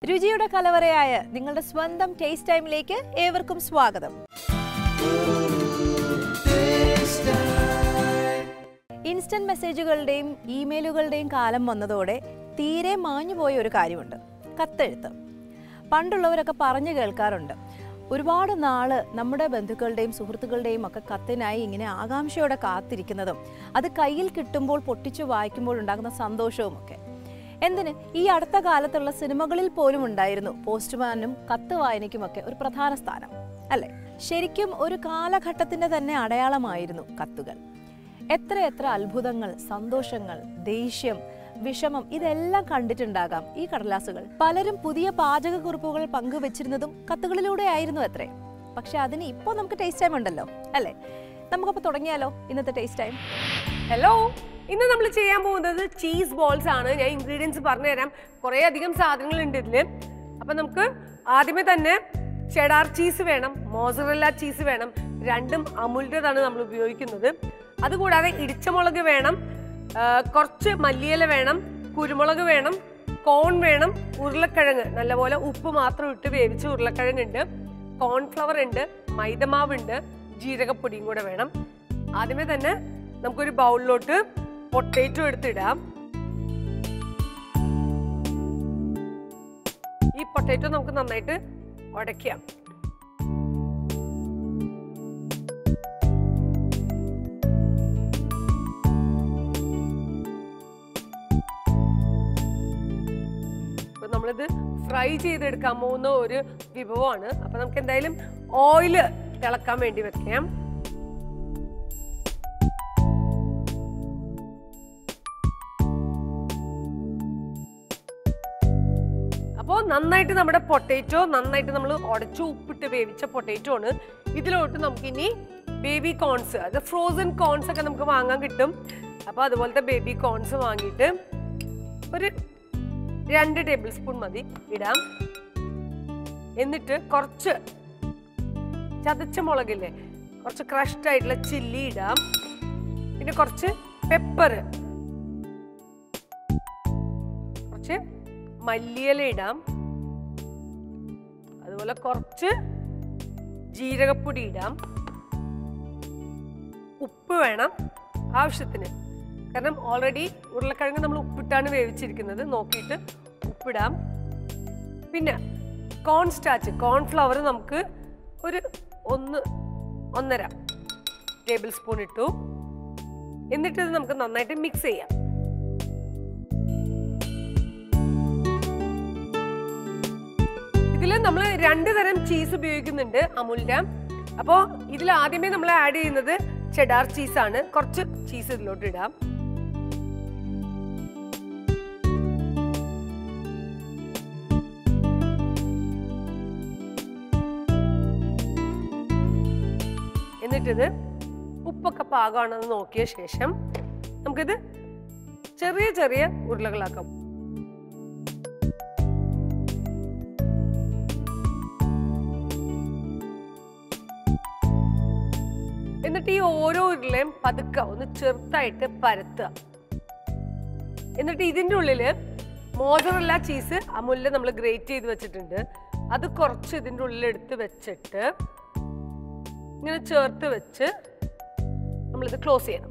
രുചിയുടെ കലവറയായ നിങ്ങളുടെ സ്വന്തം ടേസ്റ്റ് ടൈമിലേക്ക് ഏവർക്കും സ്വാഗതം. ഇൻസ്റ്റന്റ് മെസ്സേജുകളുടെയും ഇമെയിലുകളുടെയും കാലം വന്നതോടെ തീരെ മാഞ്ഞുപോയ ഒരു കാര്യമുണ്ട്, കത്തെഴുത്ത്. പണ്ടുള്ളവരൊക്കെ പറഞ്ഞു കേൾക്കാറുണ്ട്, ഒരുപാട് നാള് നമ്മുടെ ബന്ധുക്കളുടെയും സുഹൃത്തുക്കളുടെയും ഒക്കെ കത്തിനായി ഇങ്ങനെ ആകാംക്ഷയോടെ കാത്തിരിക്കുന്നതും അത് കയ്യിൽ കിട്ടുമ്പോൾ പൊട്ടിച്ചു വായിക്കുമ്പോൾ ഉണ്ടാകുന്ന സന്തോഷവും ഒക്കെ. എന്തിന്, ഈ അടുത്ത കാലത്തുള്ള സിനിമകളിൽ പോലും ഉണ്ടായിരുന്നു പോസ്റ്റ്മാനും കത്ത് വായനയ്ക്കുമൊക്കെ ഒരു പ്രധാന സ്ഥാനം, അല്ലേ? ശരിക്കും ഒരു കാലഘട്ടത്തിന്റെ തന്നെ അടയാളമായിരുന്നു കത്തുകൾ. എത്ര അത്ഭുതങ്ങൾ, സന്തോഷങ്ങൾ, ദേഷ്യം, വിഷമം ഇതെല്ലാം കണ്ടിട്ടുണ്ടാകാം ഈ കടലാസുകൾ. പലരും പുതിയ പാചകക്കുറിപ്പുകൾ പങ്കുവെച്ചിരുന്നതും കത്തുകളിലൂടെ ആയിരുന്നു അത്രേ. പക്ഷെ അതിന് ഇപ്പോൾ നമുക്ക് ടേസ്റ്റ് ടൈം ഉണ്ടല്ലോ, അല്ലേ? നമുക്കപ്പോൾ തുടങ്ങിയാലോ ഇന്നത്തെ ടേസ്റ്റ് ടൈം? ഹലോ, ഇന്ന് നമ്മൾ ചെയ്യാൻ പോകുന്നത് ചീസ് ബോൾസ് ആണ്. ഞാൻ ഇൻഗ്രീഡിയൻസ് പറഞ്ഞുതരാം. കുറേ അധികം സാധനങ്ങളുണ്ട് ഇതിൽ. അപ്പം നമുക്ക് ആദ്യമേ തന്നെ ചെഡാർ ചീസ് വേണം, മോസറല്ല ചീസ് വേണം. രണ്ടും അമുലിൻ്റെതാണ് നമ്മൾ ഉപയോഗിക്കുന്നത്. അതുകൂടാതെ ഇടിച്ചമുളക് വേണം, കുറച്ച് മല്ലിയില വേണം, കുരുമുളക് വേണം, കോൺ വേണം, ഉരുളക്കിഴങ്ങ് നല്ലപോലെ ഉപ്പ് മാത്രം ഇട്ട് വേവിച്ച ഉരുളക്കിഴങ്ങുണ്ട്, കോൺഫ്ലവർ ഉണ്ട്, മൈദമാവുണ്ട്, ജീരകപ്പൊടിയും കൂടെ വേണം. ആദ്യമേ തന്നെ നമുക്കൊരു ബൗളിലോട്ട് പൊട്ടേറ്റോ എടുത്തിടാം. ഈ പൊട്ടേറ്റോ നമുക്ക് നന്നായിട്ട് ഉടയ്ക്കാം. അപ്പൊ നമ്മളിത് ഫ്രൈ ചെയ്തെടുക്കാൻ പോകുന്ന ഒരു വിഭവമാണ്. അപ്പൊ നമുക്ക് എന്തായാലും ഓയില് തിളക്കാൻ വേണ്ടി വെക്കാം. അപ്പോൾ നന്നായിട്ട് നമ്മുടെ പൊട്ടേറ്റോ നന്നായിട്ട് നമ്മൾ ഉടച്ചു ഉപ്പിട്ട് വേവിച്ച പൊട്ടേറ്റോ ആണ്. ഇതിലോട്ട് നമുക്കിനി ബേബി കോൺസ്, അത് ഫ്രോസൺ കോൺസ് ഒക്കെ നമുക്ക് വാങ്ങാൻ കിട്ടും. അപ്പോൾ അതുപോലത്തെ ബേബി കോൺസ് വാങ്ങിയിട്ട് ഒരു 2 ടേബിൾ സ്പൂൺ മതി ഇടാം. എന്നിട്ട് കുറച്ച് ചതച്ച മുളകില്ലേ, കുറച്ച് ക്രഷ്ഡ് ആയിട്ടുള്ള ചില്ലി ഇടാം. പിന്നെ കുറച്ച് പെപ്പർ, കുറച്ച് മല്ലിയില ഇടാം. അതുപോലെ കുറച്ച് ജീരകപ്പൊടി ഇടാം. ഉപ്പ് വേണം ആവശ്യത്തിന്, കാരണം ഓൾറെഡി ഉരുളക്കിഴങ്ങ് നമ്മൾ ഉപ്പിട്ടാണ് വേവിച്ചിരിക്കുന്നത്. നോക്കിയിട്ട് ഉപ്പിടാം. പിന്നെ കോൺസ്റ്റാച്ച്, കോൺഫ്ലവർ നമുക്ക് ഒരു 1.5 ടേബിൾ സ്പൂൺ ഇട്ടു. എന്നിട്ട് ഇത് നമുക്ക് നന്നായിട്ട് മിക്സ് ചെയ്യാം. ഇതിൽ നമ്മൾ 2 തരം ചീസ് ഉപയോഗിക്കുന്നുണ്ട് അമുലിന്റെ. അപ്പോൾ ഇതിൽ ആദ്യമേ നമ്മൾ ആഡ് ചെയ്യുന്നത് ചെഡാർ ചീസാണ്. കുറച്ച് ചീസ് ഇതിലോട്ട് ഇടാം. എന്നിട്ടിത് ഉപ്പൊക്കെ പാകമാണെന്ന് നോക്കിയ ശേഷം നമുക്കിത് ചെറിയ ചെറിയ ഉരുളകളാക്കാം. എന്നിട്ട് ഈ ഓരോ ഉരുളയും പതുക്കെ ഒന്ന് ചെറുതായിട്ട് പരത്തുക. എന്നിട്ട് ഇതിൻ്റെ ഉള്ളില് മോസറല്ല ചീസ് അമുലിൽ നമ്മൾ ഗ്രേറ്റ് ചെയ്ത് വെച്ചിട്ടുണ്ട്. അത് കുറച്ച് ഇതിൻ്റെ ഉള്ളിൽ എടുത്ത് വെച്ചിട്ട് ഇങ്ങനെ ചേർത്ത് വെച്ച് നമ്മളിത് ക്ലോസ് ചെയ്യണം.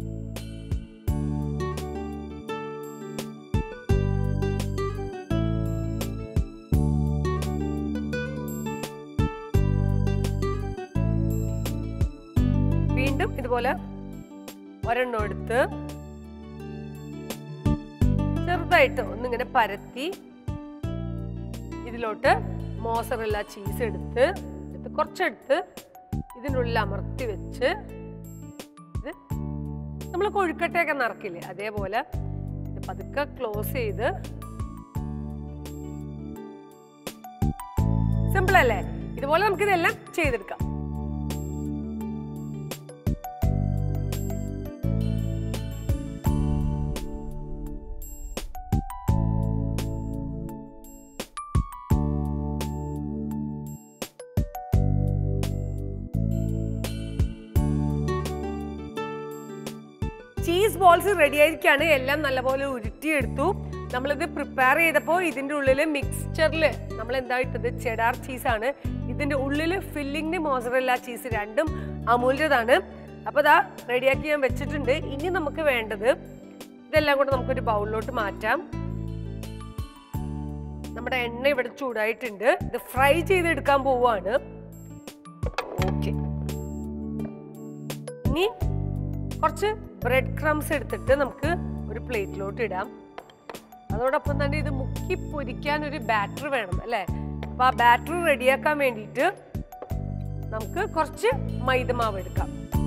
വീണ്ടും ഇതുപോലെ ഒരെണ്ണം എടുത്ത് ചെറുതായിട്ട് ഒന്നിങ്ങനെ പരത്തി ഇതിലോട്ട് മോസറല്ല ചീസ് എടുത്ത് കുറച്ചെടുത്ത് ഇതിനുള്ളിൽ അമർത്തി വെച്ച് ഇത് നമ്മൾ കൊഴുക്കട്ടയൊക്കെ നിറക്കില്ലേ, അതേപോലെ ഇത് പതുക്കെ ക്ലോസ് ചെയ്ത്. സിമ്പിൾ അല്ലേ? ഇതുപോലെ നമുക്കിതെല്ലാം ചെയ്തെടുക്കാം. ചീസ് ബോൾസ് റെഡി ആയിരിക്കാണ്. എല്ലാം നല്ലപോലെ ഉരുട്ടിയെടുത്തു. നമ്മളിത് പ്രിപ്പയർ ചെയ്തപ്പോൾ ഇതിൻ്റെ ഉള്ളിൽ മിക്സ്ചറിൽ നമ്മൾ എന്താ ഇട്ടത് ചെഡാർ ചീസാണ്. ഇതിൻ്റെ ഉള്ളിൽ ഫില്ലിങ്ങിന് മോസറല്ല ചീസ്, രണ്ടും അമൂല്യതാണ്. അപ്പോൾ ഇതാ റെഡിയാക്കി ഞാൻ വെച്ചിട്ടുണ്ട്. ഇനി നമുക്ക് വേണ്ടത് ഇതെല്ലാം കൂടെ നമുക്കൊരു ബൗളിലോട്ട് മാറ്റാം. നമ്മുടെ എണ്ണ ഇവിടെ ചൂടായിട്ടുണ്ട്. ഇത് ഫ്രൈ ചെയ്തെടുക്കാൻ പോവാണ്. ഓക്കെ, ഇനി കുറച്ച് ബ്രെഡ് ക്രംസ് എടുത്തിട്ട് നമുക്ക് ഒരു പ്ലേറ്റിലോട്ട് ഇടാം. അതോടൊപ്പം തന്നെ ഇത് മുക്കി പൊരിക്കാൻ ഒരു ബാറ്റർ വേണം അല്ലേ? അപ്പോൾ ആ ബാറ്റർ റെഡിയാക്കാൻ വേണ്ടിയിട്ട് നമുക്ക് കുറച്ച് മൈദമാവ് എടുക്കാം.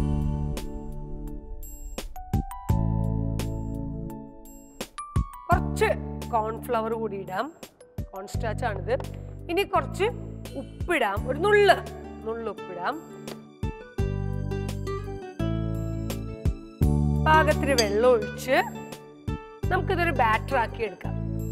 കുറച്ച് കോൺഫ്ലവർ കൂടി ഇടാം. കോൺസ്റ്റാച്ച് ആണിത്. ഇനി കുറച്ച് ഉപ്പിടാം, ഒരു നുള്ള് ഉപ്പിടാം. പാകത്തിന് വെള്ളം ഒഴിച്ച് നമുക്കിതൊരു ബാറ്റർ ആക്കി എടുക്കാം.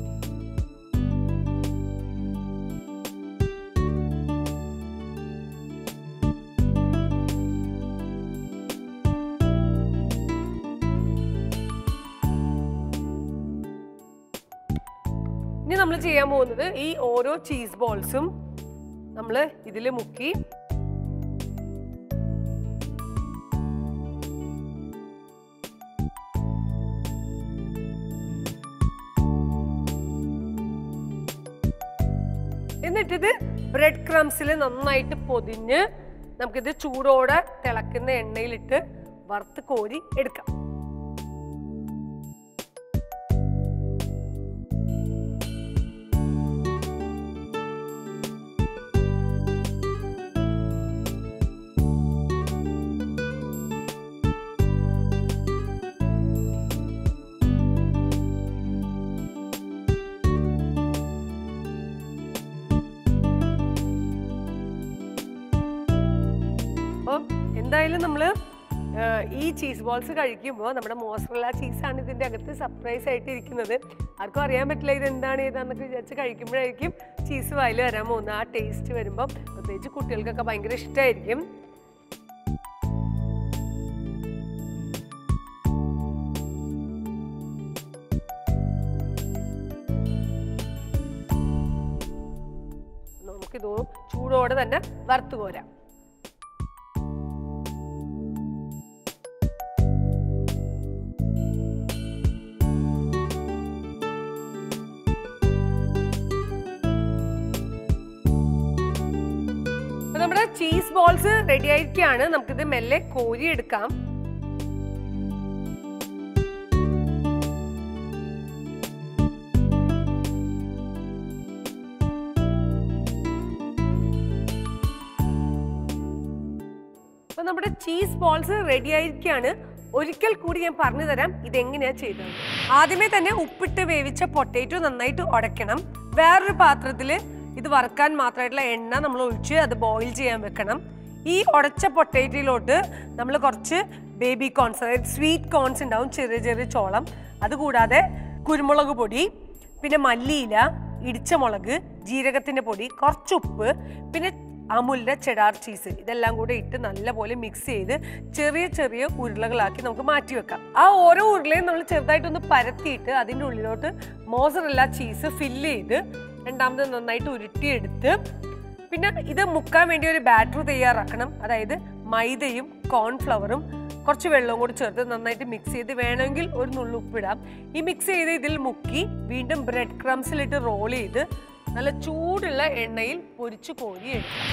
ഇനി നമ്മൾ ചെയ്യാൻ പോകുന്നത് ഈ ഓരോ ചീസ് ബോൾസും നമ്മൾ ഇതിൽ മുക്കി എന്നിട്ടിത് ബ്രെഡ് ക്രംസിൽ നന്നായിട്ട് പൊതിഞ്ഞ് നമുക്കിത് ചൂടോടെ തിളക്കുന്ന എണ്ണയിലിട്ട് വറുത്ത് കോരി എടുക്കാം. എന്തായാലും നമ്മൾ ഈ ചീസ് ബോൾസ് കഴിക്കുമ്പോൾ നമ്മുടെ മോസറല്ല ചീസാണ് ഇതിൻ്റെ അകത്ത് സർപ്രൈസ് ആയിട്ട് ഇരിക്കുന്നത്. ആർക്കും അറിയാൻ പറ്റില്ല ഇതെന്താണ് ഏതാന്നൊക്കെ വിചാരിച്ച് കഴിക്കുമ്പോഴായിരിക്കും ചീസ് വായിൽ വരാൻ പോകുന്നത്. ആ ടേസ്റ്റ് വരുമ്പോൾ പ്രത്യേകിച്ച് കുട്ടികൾക്കൊക്കെ ഭയങ്കര ഇഷ്ടമായിരിക്കും. നമുക്കിത് ചൂടോടെ തന്നെ വറുത്ത് കോരാം. നമ്മുടെ ചീസ് ബോൾസ് റെഡി ആയിരിക്കുകയാണ്. നമുക്കിത് മെല്ലെ കോരി എടുക്കാം. അപ്പൊ നമ്മുടെ ചീസ് ബോൾസ് റെഡി ആയിരിക്കുകയാണ്. ഒരിക്കൽ കൂടി ഞാൻ പറഞ്ഞു തരാം ഇതെങ്ങനെയാ ചെയ്തത്. ആദ്യമേ തന്നെ ഉപ്പിട്ട് വേവിച്ച പൊട്ടേറ്റോ നന്നായിട്ട് ഉടയ്ക്കണം. വേറൊരു പാത്രത്തില് ഇത് വറുക്കാൻ മാത്രമായിട്ടുള്ള എണ്ണ നമ്മൾ ഒഴിച്ച് അത് ബോയിൽ ചെയ്യാൻ വെക്കണം. ഈ ഉടച്ച പൊട്ടേറ്റോയിലോട്ട് നമ്മൾ കുറച്ച് ബേബി കോൺസ്, അതായത് സ്വീറ്റ് കോൺസ് ഉണ്ടാവും, ചെറിയ ചെറിയ ചോളം, അതുകൂടാതെ കുരുമുളക് പൊടി, പിന്നെ മല്ലിയില, ഇടിച്ച മുളക്, ജീരകത്തിൻ്റെ പൊടി, കുറച്ച് ഉപ്പ്, പിന്നെ അമുലിൻ്റെ ചെഡാർ ചീസ്, ഇതെല്ലാം കൂടെ ഇട്ട് നല്ലപോലെ മിക്സ് ചെയ്ത് ചെറിയ ചെറിയ ഉരുളകളാക്കി നമുക്ക് മാറ്റി വെക്കാം. ആ ഓരോ ഉരുളയും നമ്മൾ ചെറുതായിട്ടൊന്ന് പരത്തിയിട്ട് അതിൻ്റെ ഉള്ളിലോട്ട് മോസറല്ല ചീസ് ഫില്ല് ചെയ്ത് രണ്ടാമത് നന്നായിട്ട് ഉരുട്ടിയെടുത്ത് പിന്നെ ഇത് മുക്കാൻ വേണ്ടി ഒരു ബാറ്റർ തയ്യാറാക്കണം. അതായത് മൈദയും കോൺഫ്ലവറും കുറച്ച് വെള്ളവും കൂടി ചേർത്ത് നന്നായിട്ട് മിക്സ് ചെയ്ത് വേണമെങ്കിൽ ഒരു നുള്ളു ഉപ്പിടാം. ഈ മിക്സ് ചെയ്ത് ഇതിൽ മുക്കി വീണ്ടും ബ്രെഡ് ക്രംസിലിട്ട് റോൾ ചെയ്ത് നല്ല ചൂടുള്ള എണ്ണയിൽ പൊരിച്ചു കോരി എടുക്കാം.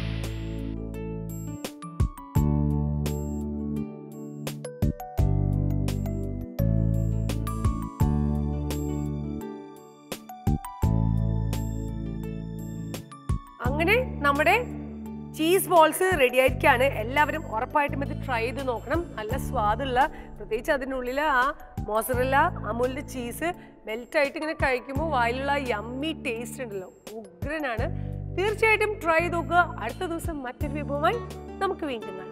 അങ്ങനെ നമ്മുടെ ചീസ് ബോൾസ് റെഡി ആയിരിക്കുകയാണ്. എല്ലാവരും ഉറപ്പായിട്ടും ഇത് ട്രൈ ചെയ്ത് നോക്കണം. നല്ല സ്വാദുള്ള, പ്രത്യേകിച്ച് അതിനുള്ളിൽ ആ മോസറല്ല അമുലിൻ്റെ ചീസ് മെൽറ്റായിട്ട് ഇങ്ങനെ കഴിക്കുമ്പോൾ വായിലുള്ള യമ്മി ടേസ്റ്റ് ഉണ്ടല്ലോ, ഉഗ്രനാണ്. തീർച്ചയായിട്ടും ട്രൈ ചെയ്ത് നോക്കുക. അടുത്ത ദിവസം മറ്റൊരു വിഭവമായി നമുക്ക് വീണ്ടും കാണാം.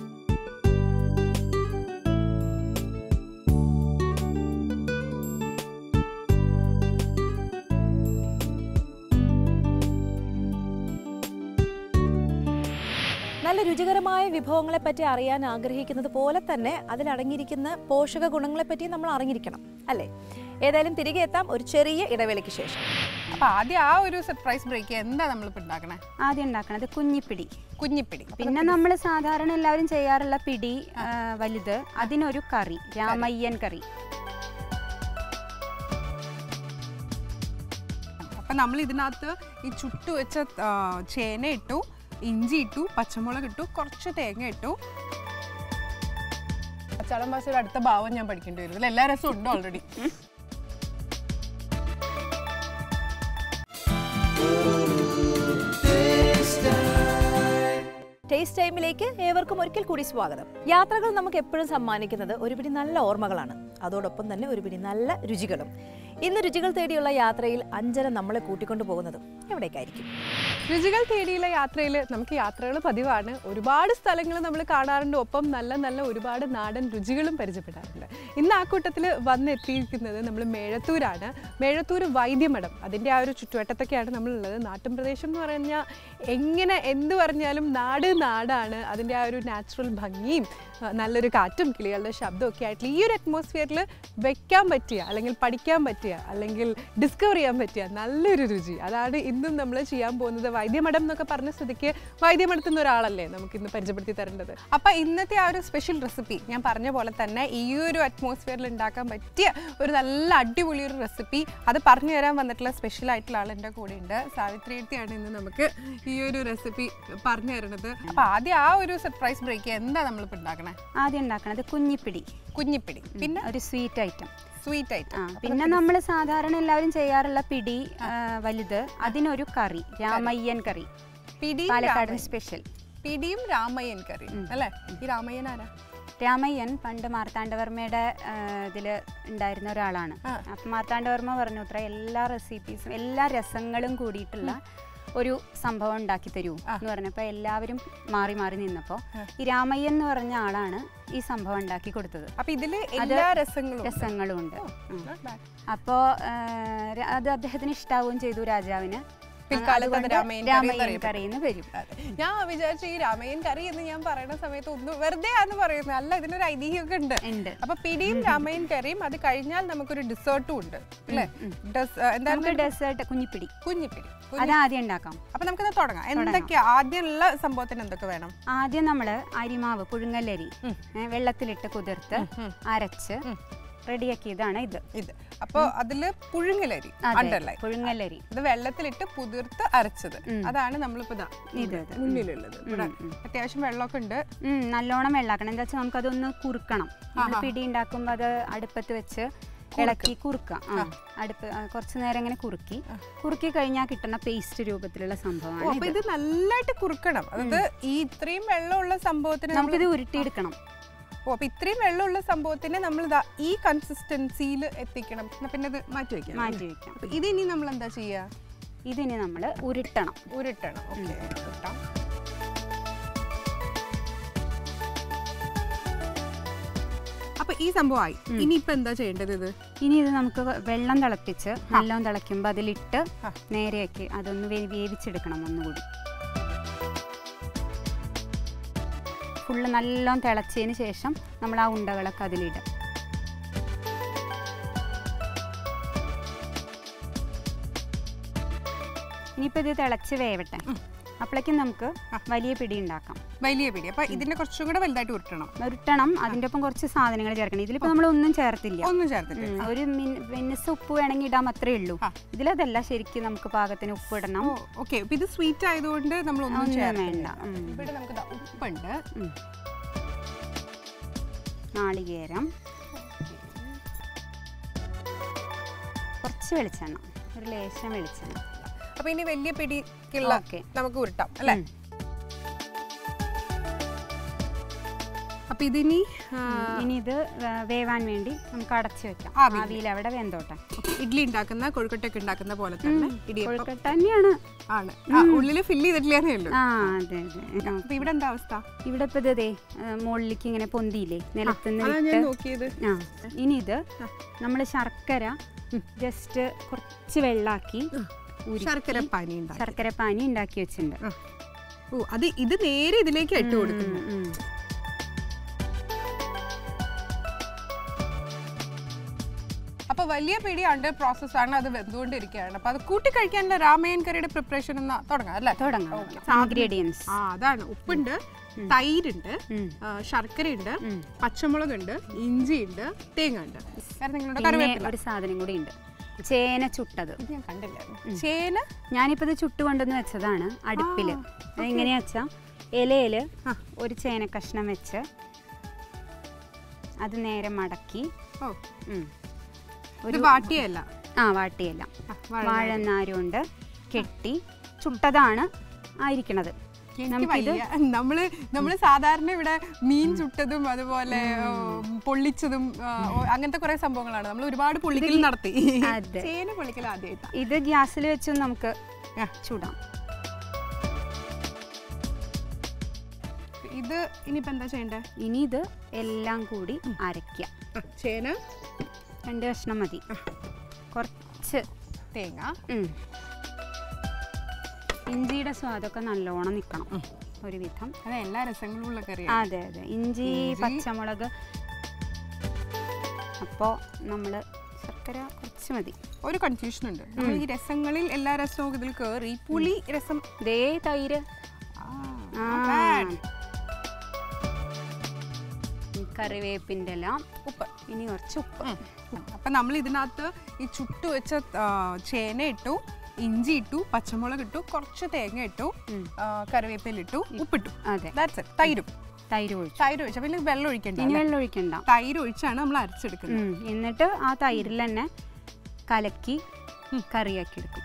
നല്ല രുചികരമായ വിഭവങ്ങളെപ്പറ്റി അറിയാൻ ആഗ്രഹിക്കുന്നത് പോലെ തന്നെ അതിലടങ്ങിയിരിക്കുന്ന പോഷക ഗുണങ്ങളെപ്പറ്റി നമ്മൾ അറിഞ്ഞിരിക്കണം അല്ലേ? ഏതായാലും തിരികെ എത്താം ഒരു ചെറിയ ഇടവേളയ്ക്ക് ശേഷം. അപ്പൊ ആദ്യം ആ ഒരു സർപ്രൈസ് ബ്രേക്ക് എന്താ നമ്മളിപ്പോൾ ഉണ്ടാക്കണേ? ആദ്യം ഉണ്ടാക്കണത് കുഞ്ഞിപ്പിടി. കുഞ്ഞിപ്പിടി. പിന്നെ നമ്മൾ സാധാരണ എല്ലാവരും ചെയ്യാറുള്ള പിടി വലുത്, അതിനൊരു കറി, രാമയ്യൻ കറി. അപ്പൊ നമ്മൾ ഇതിനകത്ത് ഈ ചുട്ടു വെച്ച ചേന ഇട്ടു, ഇഞ്ചി ഇട്ടു, പച്ചമുളക് ഇട്ടു, കുറച്ച് തേങ്ങ ഇട്ടു. പച്ചാളം ഭാഷയുടെ അടുത്ത ഭാവം ഞാൻ പഠിക്കേണ്ടി വരും. എല്ലാ രസവും ഉണ്ട് ഓൾറെഡി. ടേസ്റ്റ് ടൈമിലേക്ക് ഏവർക്കും ഒരിക്കൽ കൂടി സ്വാഗതം. യാത്രകൾ നമുക്ക് എപ്പോഴും സമ്മാനിക്കുന്നത് ഒരുപിടി നല്ല ഓർമ്മകളാണ്, അതോടൊപ്പം തന്നെ ഒരുപിടി നല്ല രുചികളും. ഇന്ന് രുചികൾ തേടിയുള്ള യാത്രയിൽ അഞ്ജന നമ്മളെ കൂട്ടിക്കൊണ്ടു പോകുന്നതും എവിടേക്കായിരിക്കും? രുചികൾ തേടിയുള്ള യാത്രയിൽ നമുക്ക് യാത്രകൾ പതിവാണ്. ഒരുപാട് സ്ഥലങ്ങൾ നമ്മൾ കാണാറുണ്ട്, ഒപ്പം നല്ല നല്ല ഒരുപാട് നാടൻ രുചികളും പരിചയപ്പെടാറുണ്ട്. ഇന്ന് ആ കൂട്ടത്തിൽ വന്നെത്തിയിരിക്കുന്നത് നമ്മൾ മേഴത്തൂരാണ്. മേഴത്തൂർ വൈദ്യമഠം, അതിൻ്റെ ആ ഒരു ചുറ്റുവട്ടത്തൊക്കെയാണ് നമ്മളുള്ളത്. നാട്ടിൻ പ്രദേശം എന്ന് പറഞ്ഞാൽ എങ്ങനെ എന്ത് പറഞ്ഞാലും നാടാണ്. അതിൻ്റെ ആ ഒരു നാച്ചുറൽ ഭംഗിയും നല്ലൊരു കാറ്റും കിളികളുടെ ശബ്ദമൊക്കെ ആയിട്ടുള്ള ഈ ഒരു അറ്റ്മോസ്ഫിയറിൽ വെക്കാൻ പറ്റിയ, അല്ലെങ്കിൽ പഠിക്കാൻ പറ്റിയ, അല്ലെങ്കിൽ ഡിസ്കവർ ചെയ്യാൻ പറ്റിയ നല്ലൊരു രുചി, അതാണ് ഇന്നും നമ്മൾ ചെയ്യാൻ പോകുന്നത്. വൈദ്യമഠം എന്നൊക്കെ പറഞ്ഞ സ്ഥിതിക്ക് വൈദ്യമഠത്തിൽ നിന്ന് ഒരാളല്ലേ നമുക്ക് ഇന്ന് പരിചയപ്പെടുത്തി തരേണ്ടത്. അപ്പം ഇന്നത്തെ ആ ഒരു സ്പെഷ്യൽ റെസിപ്പി ഞാൻ പറഞ്ഞ പോലെ തന്നെ ഈ ഒരു അറ്റ്മോസ്ഫിയറിൽ ഉണ്ടാക്കാൻ പറ്റിയ ഒരു നല്ല അടിപൊളി ഒരു റെസിപ്പി, അത് പറഞ്ഞു തരാൻ വന്നിട്ടുള്ള സ്പെഷ്യൽ ആയിട്ടുള്ള ആൾ എൻ്റെ കൂടെ ഉണ്ട്. സാവിത്രിയാണ് ഇന്ന് നമുക്ക് ഈ ഒരു റെസിപ്പി പറഞ്ഞു തരുന്നത്. അപ്പം ആദ്യം ആ ഒരു സർപ്രൈസ് ബ്രേക്ക് എന്താ നമ്മളിപ്പോൾ ഉണ്ടാക്കണേ? ആദ്യം ഉണ്ടാക്കണത് കുഞ്ഞിപ്പിടി. കുഞ്ഞിപ്പിടി. പിന്നെ ഒരു സ്വീറ്റ് ഐറ്റം. Sweet item. പിന്നെ നമ്മൾ സാധാരണ എല്ലാവരും ചെയ്യാറുള്ള പിടി വലുത്, അതിനൊരു കറി, രാമയ്യൻ കറി. പാലക്കാടൻ സ്പെഷ്യൽ. പിടിയും രാമയ്യൻ കറി അല്ലേ? ഈ രാമയ്യൻ ആരാ? രാമയ്യൻ പണ്ട് മാർത്താണ്ഡവർമ്മയുടെ ഇതില് ഉണ്ടായിരുന്ന ഒരാളാണ്. അപ്പൊ മാർത്താണ്ഡവർമ്മ പറഞ്ഞു അത്ര എല്ലാ റെസിപ്പീസും എല്ലാ രസങ്ങളും കൂടിയിട്ടുള്ള ഒരു സംഭവം ഉണ്ടാക്കി തരൂ എന്ന് പറഞ്ഞപ്പോൾ എല്ലാവരും മാറി മാറി നിന്നപ്പോൾ ഈ രാമയ്യൻ എന്ന് പറഞ്ഞ ആളാണ് ഈ സംഭവം ഉണ്ടാക്കി കൊടുത്തത്. അപ്പൊ ഇതില് എല്ലാ രസങ്ങളും ഉണ്ട്. അപ്പോൾ അത് അദ്ദേഹത്തിന് ഇഷ്ടാവുകയും ചെയ്തു രാജാവിന്. രാമയ്യൻ കറി എന്ന് വരും. ഞാൻ വിചാരിച്ചു ഈ രാമയ്യൻ കറി എന്ന് ഞാൻ പറയുന്ന സമയത്ത് ഒന്ന് വെറുതെ ആന്ന് പറയുന്നത് അല്ല, ഇതിനൊരു ഐതിഹ്യമൊക്കെ ഉണ്ട്. അപ്പൊ പിടിയും രാമയ്യൻ കറിയും, അത് കഴിഞ്ഞാൽ നമുക്കൊരു ഡെസേർട്ടും ഉണ്ട് അല്ലേ? എന്താണ് ഡെസേർട്ട്? കുഞ്ഞിപ്പിടി. കുഞ്ഞിപ്പിടി അത് ആദ്യം ഉണ്ടാക്കാം. അപ്പൊ നമുക്കത് തുടങ്ങാം. എന്തൊക്കെയാ ആദ്യമുള്ള സംഭവത്തിന് എന്തൊക്കെ വേണം? ആദ്യം നമ്മള് അരിമാവ്, പുഴുങ്ങലരി വെള്ളത്തിലിട്ട് കുതിർത്ത് അരച്ച് റെഡിയാക്കിയതാണ് ഇത്. അപ്പൊ അതില് പുഴുങ്ങലരി, പുഴുങ്ങലരി ഇത് വെള്ളത്തിലിട്ട് കുതിർത്ത് അരച്ചത്, അതാണ് നമ്മളിപ്പോ മുന്നിലുള്ളത്. ഇവിടെ അത്യാവശ്യം വെള്ളമൊക്കെ ഉണ്ട്. നല്ലോണം വെള്ളാക്കണം. എന്താ വെച്ചാൽ നമുക്കതൊന്ന് കുറുക്കണം. പിടി ഉണ്ടാക്കുമ്പോ അത് അടുപ്പത്ത് വെച്ച് ഇളക്കി കുറുക്കാം. അടുപ്പ് കുറച്ചു നേരം ഇങ്ങനെ കുറുക്കി കഴിഞ്ഞാൽ കിട്ടുന്ന പേസ്റ്റ് രൂപത്തിലുള്ള സംഭവമാണ്. ഇത് നല്ലതായിട്ട് കുറുക്കണം. അതായത് ഈ ഇത്രയും വെള്ളമുള്ള സംഭവത്തിന് നമുക്കിത് ഉരുട്ടിയെടുക്കണം. അപ്പൊ ഇത്രയും വെള്ളമുള്ള സംഭവത്തിന് നമ്മൾ ഈ കൺസിസ്റ്റൻസിയിൽ എത്തിക്കണം. പിന്നെ ഇത് മാറ്റി വെക്കാം. ഇതിനി നമ്മൾ എന്താ ചെയ്യാ? ഇതിനി നമ്മൾ ഉരുട്ടണം. ഓക്കെ. അപ്പൊ ഈ സംഭവമായി. ഇനിയിപ്പോ എന്താ ചെയ്യേണ്ടത്? ഇനി ഇത് നമുക്ക് വെള്ളം തിളപ്പിച്ച് നല്ലോണം തിളയ്ക്കുമ്പോ അതിലിട്ട് നേരെയാക്കി അതൊന്ന് വേവിച്ചെടുക്കണം. ഒന്നുകൂടി ഫുള്ള് നല്ലോണം തിളച്ചതിന് ശേഷം നമ്മൾ ആ ഉണ്ടകളൊക്കെ അതിലിടും. ഇനിയിപ്പോൾ ഇത് തിളച്ച് വേവട്ടെ. അപ്പോഴേക്കും നമുക്ക് വലിയ പിടി ഉണ്ടാക്കാം. വലിയ പിടി. അപ്പൊ ഇതിന്റെ കുറച്ചും കൂടെ വലുതായിട്ട് ഉരുട്ടണം. അതിൻ്റെ ഒപ്പം കുറച്ച് സാധനങ്ങൾ ചേർക്കണം. ഇതിലിപ്പോ നമ്മൾ ഒന്നും ചേർത്തില്ല. ഒരു മിനുസ് ഉപ്പ് വേണമെങ്കിൽ ഇടാം, അത്രേ ഉള്ളൂ. ഇതിലതല്ല, ശരിക്കും നമുക്ക് പാകത്തിന് ഉപ്പ് ഇടണം. ഇത് സ്വീറ്റ് ആയതുകൊണ്ട് നമ്മൾ ഒന്നും വേണ്ട. ഇവിടെ നമുക്ക് ഉപ്പുണ്ട്, നാളികേരം, കുറച്ച് വെളിച്ചെണ്ണ, ഒരു ലേശം വെളിച്ചെണ്ണ. അപ്പൊ ഇനി വലിയ പിടിക്കുള്ള നമുക്ക് ഉരുട്ടാം അല്ലേ? അപ്പൊ ഇതിനി ഇത് വേവാൻ വേണ്ടി നമുക്ക് അടച്ചു വെക്കാം. ആവിയിൽ അവിടെ വെന്തോട്ടെ. ഇഡ്ഡലി ഉണ്ടാക്കുന്ന, കൊഴുക്കട്ടൊക്കെ ഉണ്ടാക്കുന്ന പോലെ തന്നെ കൊഴുക്കട്ട തന്നെയാണ്. ഉള്ളില് ഫില്ല് ചെയ്തിട്ടില്ലേ ഉള്ളൂ. അതെ. അപ്പൊ ഇവിടെ എന്താ അവസ്ഥ? ഇവിടെ ഇപ്പൊ ഇതേ മുകളിലേക്ക് ഇങ്ങനെ പൊന്തിയില്ലേ നിലത്തുനിന്ന്. ഇനി ഇത് നമ്മള് ശർക്കര ജസ്റ്റ് കുറച്ച് വെള്ളാക്കി ശർക്കര പാനി ഉണ്ടാക്കി വെച്ചിട്ടുണ്ട്. ഇത് നേരെ ഇതിലേക്ക് ഇട്ട് കൊടുക്കുന്നു. അപ്പോൾ വലിയ പിടി അണ്ടർ പ്രോസസ്സാണ്, അത് വെന്തുകൊണ്ടിരിക്കുകയാണ്. അപ്പോൾ അത് കൂട്ടി കഴിക്കാനുള്ള രാമയൻ കറിയുടെ പ്രിപ്പറേഷൻ എന്നാ തുടങ്ങാം അല്ലേ? ഇൻഗ്രീഡിയൻസ് അതാണ്. ഉപ്പുണ്ട്, തൈരുണ്ട്, ശർക്കരയുണ്ട്, പച്ചമുളകുണ്ട്, ഇഞ്ചിയുണ്ട്, തേങ്ങ ഉണ്ട്. നിങ്ങളുടെ കറിവേപ്പില ഒരു സാധനം കൂടി ഉണ്ട്, ചേന ചുട്ടത്. ഞാൻ കണ്ടില്ലായിരുന്നു. ചേന ഞാനിപ്പോൾ ഇത് ചുട്ട് കൊണ്ടുവന്ന് വെച്ചതാണ് അടുപ്പിൽ. എങ്ങനെയാ വെച്ചാൽ ഇലയിൽ ഒരു ചേന കഷ്ണം വെച്ച് അത് നേരെ മടക്കി, ഒരു വാട്ടിയല്ല, വാട്ടിയല്ല, വാഴനാര് കൊണ്ട് കെട്ടി ചുട്ടതാണ് ആയിരിക്കണത്. നമ്മള് സാധാരണ ഇവിടെ മീൻ ചുട്ടതും അതുപോലെ പൊള്ളിച്ചതും അങ്ങനത്തെ കുറെ സംഭവങ്ങളാണ് നമ്മൾ ഒരുപാട് പൊള്ളിക്കൽ നടത്തി. ചേന പൊള്ളിക്കൽ ആദ്യമായിട്ട്. ഇത് ഗ്യാസിൽ വെച്ചും നമുക്ക് ചൂടാം. ഇത് ഇനിയിപ്പോ എന്താ ചെയ്യണ്ടേ? ഇനി ഇത് എല്ലാം കൂടി അരയ്ക്കുക. ചേന 2 കഷ്ണം മതി, കുറച്ച് തേങ്ങ, ഇഞ്ചിയുടെ സ്വാദൊക്കെ നല്ലോണം നിൽക്കണം ഒരുവിധം. അത് എല്ലാ രസങ്ങളും ഉള്ള കറി. അതെ അതെ, ഇഞ്ചി പച്ചമുളക്. അപ്പോൾ നമ്മൾ ശർക്കര കുറച്ച് മതി. ഒരു കൺഫ്യൂഷൻ ഉണ്ട്, ഈ രസങ്ങളിൽ എല്ലാ രസവും ഇതിൽ കയറി. പുളി രസം, ദേ തൈര്, കറിവേപ്പിൻ്റെ ഇല, ഉപ്പ്, ഇനി കുറച്ച് ഉപ്പ്. അപ്പം നമ്മൾ ഇതിനകത്ത് ഈ ചുട്ടു വെച്ച ചേന ഇട്ടു, ഇഞ്ചി ഇട്ടു, പച്ചമുളക് ഇട്ടു, കുറച്ച് തേങ്ങ ഇട്ടു, കറിവേപ്പില ഇട്ടു, ഉപ്പിട്ടു. അതെ, തൈരും തൈര് ഒഴിച്ചു. പിന്നെ വെള്ളം ഒഴിക്കണ്ട, വെള്ളം ഒഴിക്കണ്ട, തൈര് ഒഴിച്ചാണ് നമ്മൾ അരച്ചെടുക്കുന്നത്. എന്നിട്ട് ആ തൈരിൽ തന്നെ കലക്കി കറിയാക്കി എടുക്കും.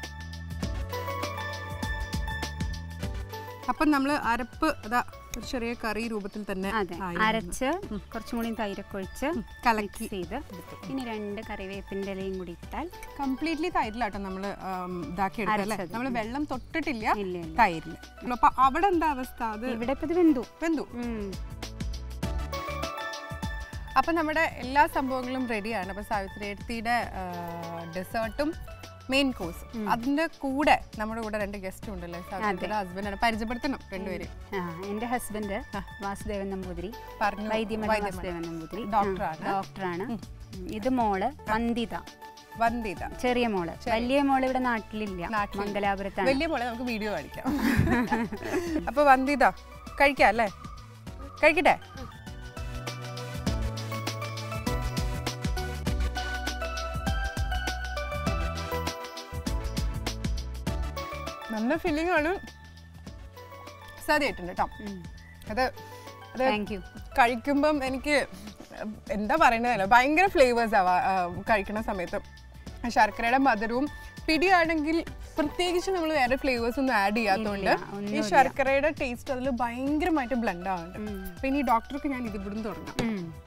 അപ്പം നമ്മൾ അരപ്പ് അതാ ഒരു ചെറിയ കറി രൂപത്തിൽ തന്നെ അരച്ച് കുറച്ചും കൂടി തൈരൊക്കെ ഒഴിച്ച് കലക്കി ചെയ്ത് ഇനി 2 കറിവേപ്പിൻ്റെ ഇലയും കൂടി ഇട്ടാൽ കംപ്ലീറ്റ്ലി തൈരിലാട്ടോ നമ്മൾ ഇതാക്കി എടുത്തല്ലേ. നമ്മൾ വെള്ളം തൊട്ടിട്ടില്ല തൈരിൽ. അപ്പൊ അവിടെ എന്താ അവസ്ഥ? അത് ഇവിടെ ഇപ്പൊ ഇത് വെന്തു. അപ്പൊ നമ്മുടെ എല്ലാ സംഭവങ്ങളും റെഡിയാണ്. അപ്പൊ സാവിത്രി ഏടത്തിയുടെ ഡെസേർട്ടും മെയിൻ കോഴ്സ്, അതിന്റെ കൂടെ നമ്മുടെ കൂടെ 2 ഗസ്റ്റ് ഉണ്ടല്ലോ. സാവിത്രിയുടെ ഹസ്ബൻഡാണ്, പരിചയപ്പെടുത്തണം രണ്ടുപേരും. എന്റെ ഹസ്ബൻഡ് വാസുദേവൻ നമ്പൂതിരി, വാസുദേവൻ നമ്പൂതിരി ഡോക്ടറാണ്. ഇത് മോള് വന്ദിത, ചെറിയ മോള്. വലിയ മോള് ഇവിടെ നാട്ടിലില്ല, മംഗലാപുരത്താണ്. വലിയ മോളെ നമുക്ക് വീഡിയോ കാണിക്കാം. അപ്പൊ വന്ദിത കഴിക്കാം അല്ലേ? കഴിക്കട്ടെ? നല്ല ഫീലിംഗ് ആണ്. സാധ്യമായിട്ടുണ്ട് കേട്ടോ. അത് കഴിക്കുമ്പം എനിക്ക് എന്താ പറയുന്നതല്ല, ഭയങ്കര ഫ്ലേവേഴ്സ് ആവാ കഴിക്കുന്ന സമയത്ത്. ശർക്കരയുടെ മധുരവും പിടിയാണെങ്കിൽ പ്രത്യേകിച്ച് നമ്മൾ വേറെ ഫ്ലേവേഴ്സ് ഒന്നും ആഡ് ചെയ്യാത്തതുകൊണ്ട് ഈ ശർക്കരയുടെ ടേസ്റ്റ് അതിൽ ഭയങ്കരമായിട്ട് ബ്ലെൻഡ് ആവുന്നുണ്ട്. അപ്പൊ ഇനി ഡോക്ടർക്ക് ഞാൻ ഇത് ഇവിടുന്ന് തുടങ്ങാം.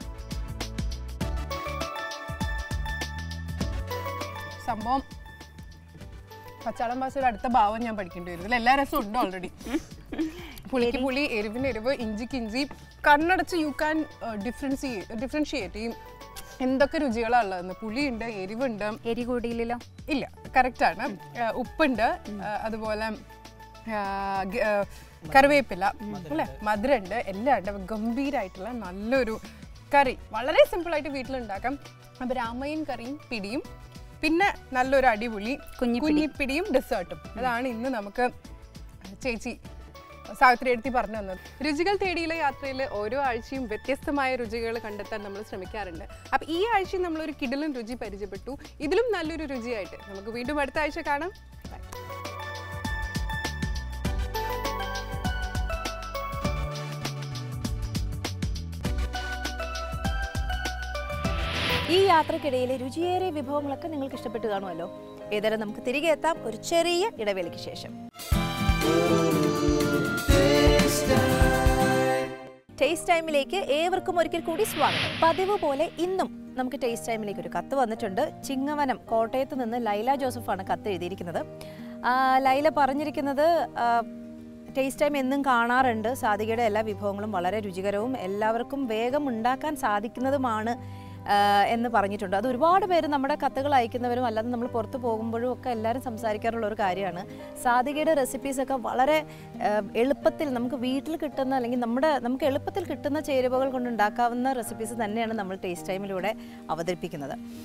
സംഭവം പച്ചാളം ഭാഷയുടെ അടുത്ത ഭാവം ഞാൻ പഠിക്കേണ്ടി വരും. ഇതിൽ എല്ലാ രസവും ഉണ്ട് ഓൾറെഡി. പുളിക്ക് പുളി, എരിവിന് എരിവ്, ഇഞ്ചിക്ക് ഇഞ്ചി. കണ്ണടച്ച് യു ക്യാൻ ഡിഫറൻഷിയേറ്റ് ഈ എന്തൊക്കെ രുചികളാണ് ഉള്ളതെന്ന്. പുളിയുണ്ട്, എരിവുണ്ട്. എരി കൂടിയില്ലല്ലോ? ഇല്ല, കറക്റ്റാണ്. ഉപ്പുണ്ട്, അതുപോലെ കറിവേപ്പില അല്ലേ, മധുരമുണ്ട്, എല്ലാം ഉണ്ട്. ഗംഭീരമായിട്ടുള്ള നല്ലൊരു കറി, വളരെ സിമ്പിളായിട്ട് വീട്ടിലുണ്ടാക്കാം. അപ്പോൾ രാമയൻ കറിയും പിടിയും പിന്നെ നല്ലൊരു അടിപൊളി കുഞ്ഞിപ്പിടിയും ഡെസേർട്ടും. അതാണ് ഇന്ന് നമുക്ക് ചേച്ചി സാവിത്രി ഏടത്തി പറഞ്ഞു തന്നത്. രുചികൾ തേടിയുള്ള യാത്രയിൽ ഓരോ ആഴ്ചയും വ്യത്യസ്തമായ രുചികൾ കണ്ടെത്താൻ നമ്മൾ ശ്രമിക്കാറുണ്ട്. അപ്പം ഈ ആഴ്ചയും നമ്മളൊരു കിടിലൻ രുചി പരിചയപ്പെട്ടു. ഇതിലും നല്ലൊരു രുചിയായിട്ട് നമുക്ക് വീണ്ടും അടുത്ത ആഴ്ച കാണാം. ഈ യാത്രക്കിടയിലെ രുചിയേറിയ വിഭവങ്ങളൊക്കെ നിങ്ങൾക്ക് ഇഷ്ടപ്പെട്ടു കാണുമല്ലോ. ഏതായാലും നമുക്ക് തിരികെ എത്താം ഒരു ചെറിയ ഇടവേളയ്ക്ക് ശേഷം. ടേസ്റ്റ് ടൈമിലേക്ക് ഏവർക്കും ഒരിക്കൽ കൂടി സ്വാഗതം. പതിവ് പോലെ ഇന്നും നമുക്ക് ടേസ്റ്റ് ടൈമിലേക്ക് ഒരു കത്ത് വന്നിട്ടുണ്ട്. ചിങ്ങവനം കോട്ടയത്ത് നിന്ന് ലൈല ജോസഫാണ് കത്ത് എഴുതിയിരിക്കുന്നത്. ലൈല പറഞ്ഞിരിക്കുന്നത് ടേസ്റ്റ് ടൈം എന്നും കാണാറുണ്ട്. സാധികയുടെ എല്ലാ വിഭവങ്ങളും വളരെ രുചികരവും എല്ലാവർക്കും വേഗം ഉണ്ടാക്കാൻ സാധിക്കുന്നതുമാണ് എന്ന് പറഞ്ഞിട്ടുണ്ട്. അത് ഒരുപാട് പേര് നമ്മുടെ കത്തുകൾ അയക്കുന്നവരും അല്ലാതെ നമ്മൾ പുറത്ത് പോകുമ്പോഴും ഒക്കെ എല്ലാവരും സംസാരിക്കാറുള്ള ഒരു കാര്യമാണ്. സാധികയുടെ റെസിപ്പീസൊക്കെ വളരെ എളുപ്പത്തിൽ നമുക്ക് വീട്ടിൽ കിട്ടുന്ന അല്ലെങ്കിൽ നമുക്ക് എളുപ്പത്തിൽ കിട്ടുന്ന ചേരുവകൾ കൊണ്ട് ഉണ്ടാക്കാവുന്ന റെസിപ്പീസ് തന്നെയാണ് നമ്മൾ ടേസ്റ്റ് ടൈമിലൂടെ അവതരിപ്പിക്കുന്നത്.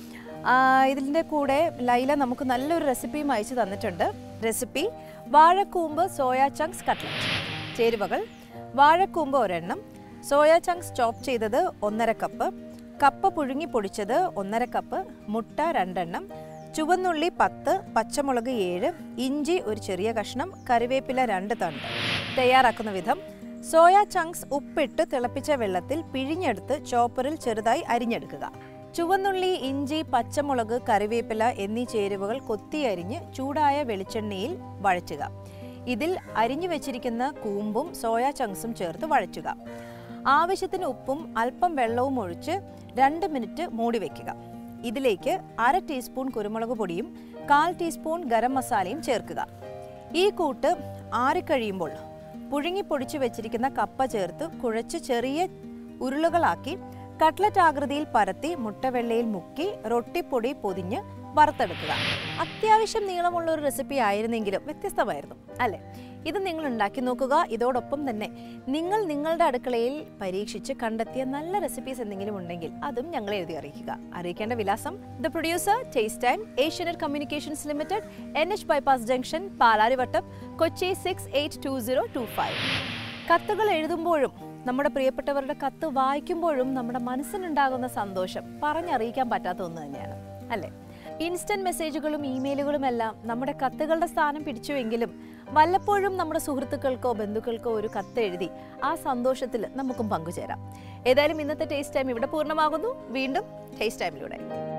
ഇതിൻ്റെ കൂടെ ലൈല നമുക്ക് നല്ലൊരു റെസിപ്പിയും അയച്ചു തന്നിട്ടുണ്ട്. റെസിപ്പി വാഴക്കൂമ്പ് സോയാ ചങ്ക്സ് കട്ട്ലറ്റ്. ചേരുവകൾ: വാഴക്കൂമ്പ് 1 എണ്ണം, സോയാ ചങ്ക്സ് ചോപ്പ് ചെയ്തത് 1.5 കപ്പ്, കപ്പ പുഴുങ്ങി പൊടിച്ചത് 1.5 കപ്പ്, മുട്ട 2 എണ്ണം, ചുവന്നുള്ളി 10, പച്ചമുളക് 7, ഇഞ്ചി ഒരു ചെറിയ കഷ്ണം, കറിവേപ്പില 2 തണ്ട്. തയ്യാറാക്കുന്ന വിധം: സോയാ ചങ്ക്സ് ഉപ്പിട്ട് തിളപ്പിച്ച വെള്ളത്തിൽ പിഴിഞ്ഞെടുത്ത് ചോപ്പറിൽ ചെറുതായി അരിഞ്ഞെടുക്കുക. ചുവന്നുള്ളി, ഇഞ്ചി, പച്ചമുളക്, കറിവേപ്പില എന്നീ ചേരുവകൾ കൊത്തിയരിഞ്ഞ് ചൂടായ വെളിച്ചെണ്ണയിൽ വഴറ്റുക. ഇതിൽ അരിഞ്ഞു വെച്ചിരിക്കുന്ന കൂമ്പും സോയാ ചങ്ക്സും ചേർത്ത് വഴറ്റുക. ആവശ്യത്തിന് ഉപ്പും അല്പം വെള്ളവും ഒഴിച്ച് 2 മിനിറ്റ് മൂടി വയ്ക്കുക. ഇതിലേക്ക് 1/2 ടീസ്പൂൺ കുരുമുളക് പൊടിയും 1/4 ടീസ്പൂൺ ഗരം മസാലയും ചേർക്കുക. ഈ കൂട്ട് ആറിക്കഴിയുമ്പോൾ പുഴുങ്ങി പൊടിച്ചു വെച്ചിരിക്കുന്ന കപ്പ ചേർത്ത് കുഴച്ച് ചെറിയ ഉരുളകളാക്കി കട്ട്ലറ്റ് ആകൃതിയിൽ പരത്തി മുട്ടവെള്ളയിൽ മുക്കി റൊട്ടിപ്പൊടി പൊതിഞ്ഞ് വറുത്തെടുക്കുക. അത്യാവശ്യം നീളമുള്ള ഒരു റെസിപ്പി ആയിരുന്നെങ്കിലും വ്യത്യസ്തമായിരുന്നു അല്ലേ? ഇത് നിങ്ങൾ ഉണ്ടാക്കി നോക്കുക. ഇതോടൊപ്പം തന്നെ നിങ്ങൾ നിങ്ങളുടെ അടുക്കളയിൽ പരീക്ഷിച്ച് കണ്ടെത്തിയ നല്ല റെസിപ്പീസ് എന്തെങ്കിലും ഉണ്ടെങ്കിൽ അതും ഞങ്ങളെ എഴുതി അറിയിക്കുക. അറിയിക്കേണ്ട വിലാസം: the producer, taste time, Asianet communications limited, NH bypass junction, Palarivattom, Kochi 682025. കത്തുകൾ എഴുതുമ്പോഴും നമ്മുടെ പ്രിയപ്പെട്ടവരുടെ കത്ത് വായിക്കുമ്പോഴും നമ്മുടെ മനസ്സിനുണ്ടാകുന്ന സന്തോഷം പറഞ്ഞറിയിക്കാൻ പറ്റാത്ത ഒന്ന് തന്നെയാണ് അല്ലേ? ഇൻസ്റ്റന്റ് മെസ്സേജുകളും ഇമെയിലുകളും എല്ലാം നമ്മുടെ കത്തുകളുടെ സ്ഥാനം പിടിച്ചുവെങ്കിലും വല്ലപ്പോഴും നമ്മുടെ സുഹൃത്തുക്കൾക്കോ ബന്ധുക്കൾക്കോ ഒരു കത്ത് എഴുതി ആ സന്തോഷത്തിൽ നമുക്കും പങ്കുചേരാം. ഏതായാലും ഇന്നത്തെ ടേസ്റ്റ് ടൈം ഇവിടെ പൂർണ്ണമാകുന്നു. വീണ്ടും ടേസ്റ്റ് ടൈമിലൂടെ.